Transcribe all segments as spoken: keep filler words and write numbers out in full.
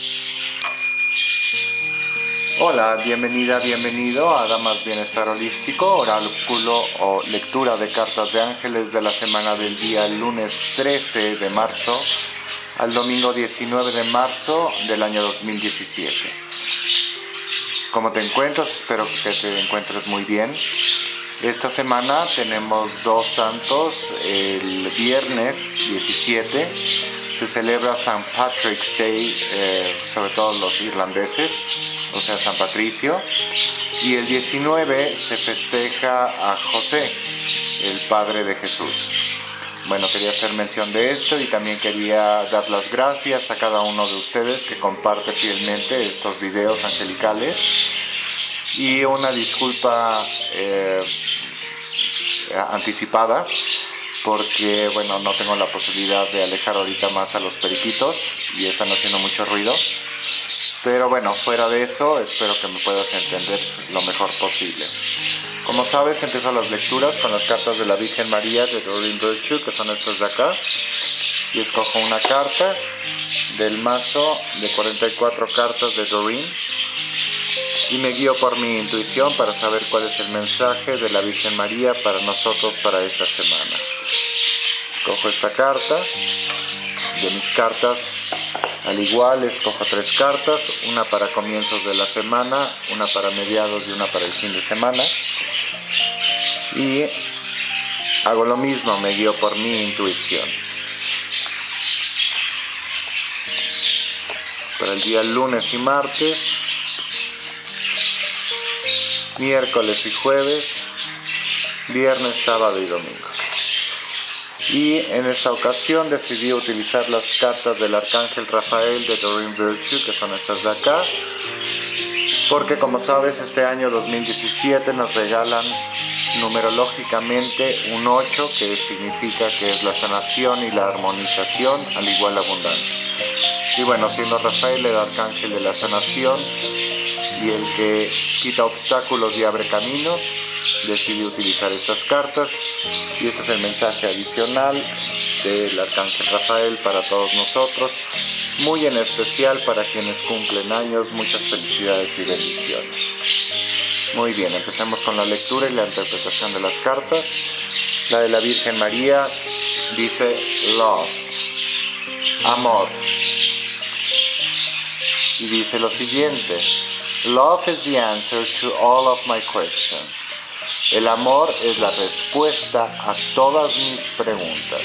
Hola, bienvenida, bienvenido a Damas Bienestar Holístico, oráculo o lectura de cartas de ángeles de la semana del día lunes trece de marzo al domingo diecinueve de marzo del año dos mil diecisiete. ¿Cómo te encuentras? Espero que te encuentres muy bien. Esta semana tenemos dos santos. El viernes diecisiete se celebra Saint Patrick's Day, eh, sobre todo los irlandeses, o sea, San Patricio. Y el diecinueve se festeja a José, el padre de Jesús. Bueno, quería hacer mención de esto y también quería dar las gracias a cada uno de ustedes que comparte fielmente estos videos angelicales. Y una disculpa eh, anticipada, porque bueno, no tengo la posibilidad de alejar ahorita más a los periquitos y están haciendo mucho ruido. Pero bueno, fuera de eso, espero que me puedas entender lo mejor posible. Como sabes, empiezo las lecturas con las cartas de la Virgen María de Doreen Virtue, que son estas de acá. Y escojo una carta del mazo de cuarenta y cuatro cartas de Doreen. Y me guío por mi intuición para saber cuál es el mensaje de la Virgen María para nosotros para esta semana. Escojo esta carta. De mis cartas, al igual, escojo tres cartas, una para comienzos de la semana, una para mediados y una para el fin de semana. Y hago lo mismo, me guío por mi intuición. Para el día lunes y martes, miércoles y jueves, viernes, sábado y domingo. Y en esta ocasión decidí utilizar las cartas del Arcángel Rafael de Doreen Virtue, que son estas de acá, porque como sabes, este año dos mil diecisiete nos regalan numerológicamente un ocho, que significa que es la sanación y la armonización, al igual la abundancia. Y bueno, siendo Rafael el arcángel de la sanación y el que quita obstáculos y abre caminos, decidí utilizar estas cartas y este es el mensaje adicional del Arcángel Rafael para todos nosotros, muy en especial para quienes cumplen años. Muchas felicidades y bendiciones. Muy bien, empecemos con la lectura y la interpretación de las cartas. La de la Virgen María dice love, amor, y dice lo siguiente: love is the answer to all of my questions. El amor es la respuesta a todas mis preguntas.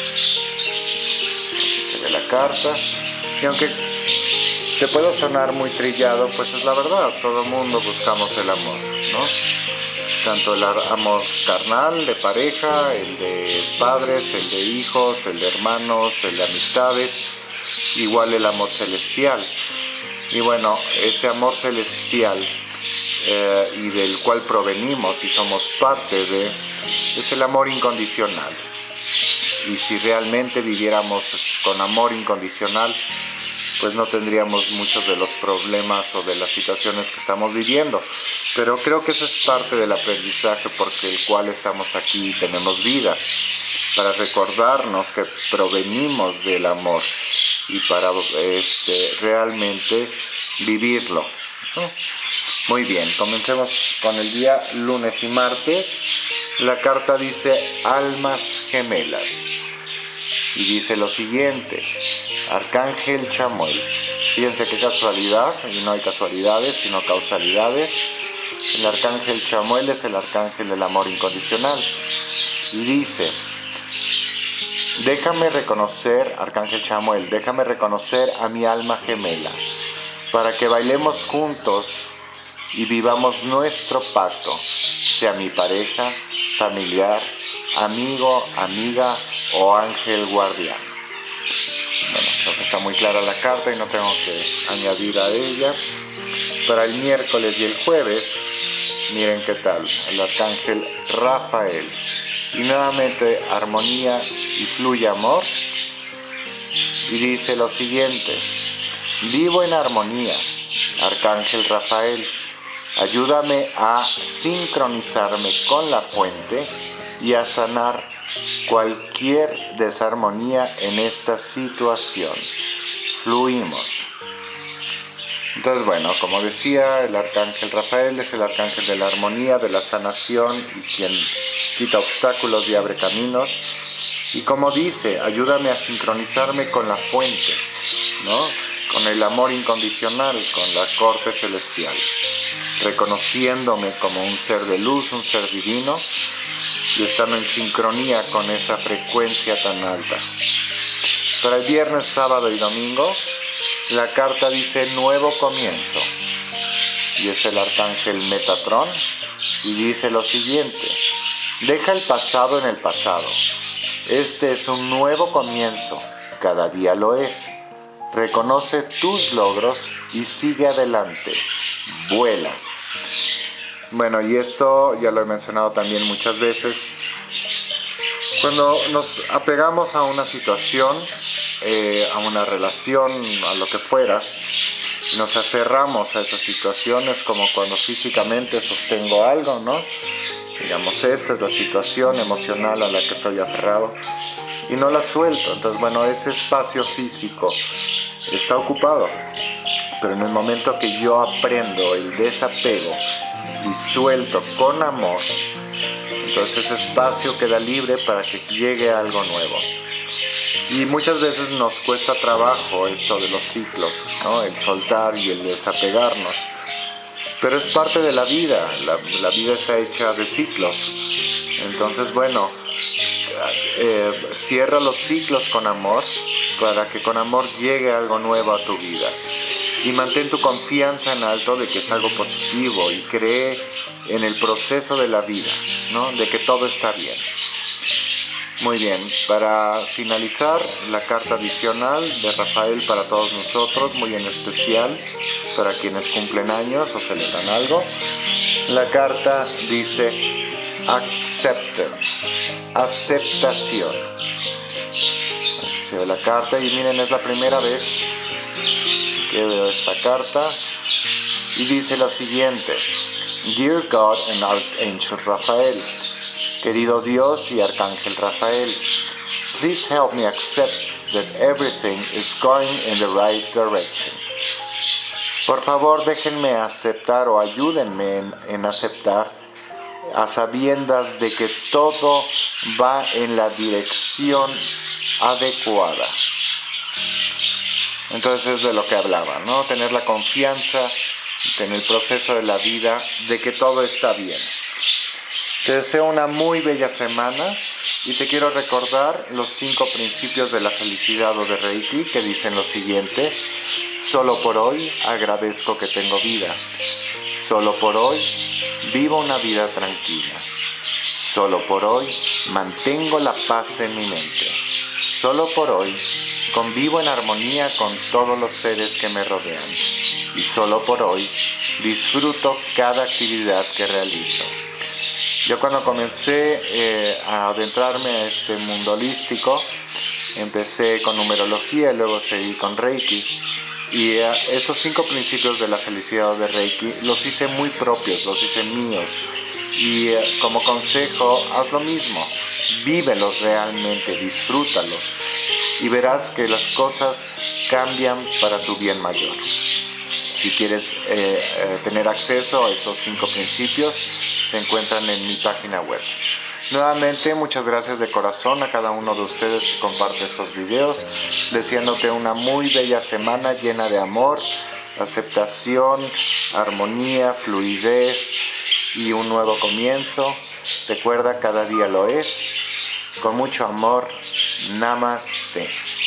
Así se ve la carta. Y aunque te puedo sonar muy trillado, pues es la verdad. Todo el mundo buscamos el amor, ¿no? Tanto el amor carnal, de pareja, el de padres, el de hijos, el de hermanos, el de amistades. Igual el amor celestial. Y bueno, este amor celestial Eh, y del cual provenimos y somos parte de, es el amor incondicional. Y si realmente viviéramos con amor incondicional, pues no tendríamos muchos de los problemas o de las situaciones que estamos viviendo. Pero creo que eso es parte del aprendizaje por el cual estamos aquí y tenemos vida, para recordarnos que provenimos del amor y para este, realmente vivirlo, ¿no? Muy bien, comencemos con el día lunes y martes. La carta dice almas gemelas y dice lo siguiente: Arcángel Chamuel. Fíjense qué casualidad, y no hay casualidades sino causalidades. El Arcángel Chamuel es el arcángel del amor incondicional y dice: déjame reconocer, Arcángel Chamuel, déjame reconocer a mi alma gemela para que bailemos juntos y vivamos nuestro pacto, sea mi pareja, familiar, amigo, amiga o ángel guardián. Bueno, creo que está muy clara la carta y no tengo que añadir a ella. Para el miércoles y el jueves, miren qué tal, el arcángel Rafael. Y nuevamente armonía y fluye amor. Y dice lo siguiente: vivo en armonía, arcángel Rafael. Ayúdame a sincronizarme con la fuente y a sanar cualquier desarmonía en esta situación. Fluimos. Entonces, bueno, como decía, el arcángel Rafael es el arcángel de la armonía, de la sanación y quien quita obstáculos y abre caminos. Y como dice, ayúdame a sincronizarme con la fuente, ¿no? Con el amor incondicional, con la corte celestial, reconociéndome como un ser de luz, un ser divino, y estando en sincronía con esa frecuencia tan alta. Para el viernes, sábado y domingo, la carta dice nuevo comienzo, y es el arcángel Metatrón, y dice lo siguiente: deja el pasado en el pasado. Este es un nuevo comienzo, cada día lo es. Reconoce tus logros y sigue adelante. Vuela. Bueno, y esto ya lo he mencionado también muchas veces. Cuando nos apegamos a una situación, eh, a una relación, a lo que fuera, y nos aferramos a esa situación, es como cuando físicamente sostengo algo, ¿no? Digamos, esta es la situación emocional a la que estoy aferrado y no la suelto. Entonces, bueno, ese espacio físico está ocupado, pero en el momento que yo aprendo el desapego y suelto con amor, entonces ese espacio queda libre para que llegue algo nuevo. Y muchas veces nos cuesta trabajo esto de los ciclos, ¿no? El soltar y el desapegarnos. Pero es parte de la vida, la, la vida está hecha de ciclos. Entonces, bueno, eh, cierra los ciclos con amor para que con amor llegue algo nuevo a tu vida. Y mantén tu confianza en alto de que es algo positivo y cree en el proceso de la vida, ¿no? De que todo está bien. Muy bien, para finalizar, la carta adicional de Rafael para todos nosotros, muy en especial para quienes cumplen años o celebran algo. La carta dice acceptance, aceptación. Así se ve la carta y miren, es la primera vez que veo esta carta y dice lo siguiente: Dear God and Archangel Rafael, querido Dios y Arcángel Rafael, please help me accept that everything is going in the right direction. Por favor, déjenme aceptar o ayúdenme en, en aceptar a sabiendas de que todo va en la dirección adecuada. Entonces es de lo que hablaba, ¿no? Tener la confianza en el proceso de la vida de que todo está bien. Te deseo una muy bella semana y te quiero recordar los cinco principios de la felicidad o de Reiki, que dicen lo siguiente: solo por hoy agradezco que tengo vida. Solo por hoy vivo una vida tranquila. Solo por hoy mantengo la paz en mi mente. Solo por hoy convivo en armonía con todos los seres que me rodean. Y solo por hoy disfruto cada actividad que realizo. Yo cuando comencé eh, a adentrarme a este mundo holístico, empecé con numerología y luego seguí con Reiki. Y eh, estos cinco principios de la felicidad de Reiki los hice muy propios, los hice míos. Y eh, como consejo, haz lo mismo, vívelos realmente, disfrútalos y verás que las cosas cambian para tu bien mayor. Si quieres eh, eh, tener acceso a estos cinco principios, se encuentran en mi página web. Nuevamente, muchas gracias de corazón a cada uno de ustedes que comparte estos videos, deseándote una muy bella semana llena de amor, aceptación, armonía, fluidez y un nuevo comienzo. Recuerda, cada día lo es. Con mucho amor, Namaste.